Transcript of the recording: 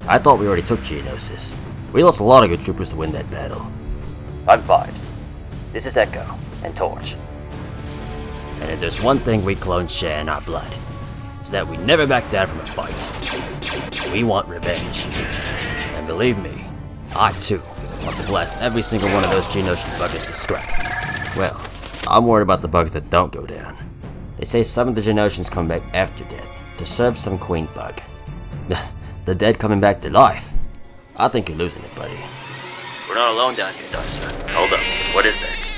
I thought we already took Geonosis. We lost a lot of good troopers to win that battle. I'm Vibes. This is Echo and Torch. And if there's one thing we clones share in our blood, it's that we never back down from a fight. We want revenge. And believe me, I too want to blast every single one of those Geonosian buggers to scrap. Well, I'm worried about the bugs that don't go down. They say some of the Geonosians come back after death to serve some queen bug. The dead coming back to life? I think you're losing it, buddy. We're not alone down here, Darcy. Hold up. What is that?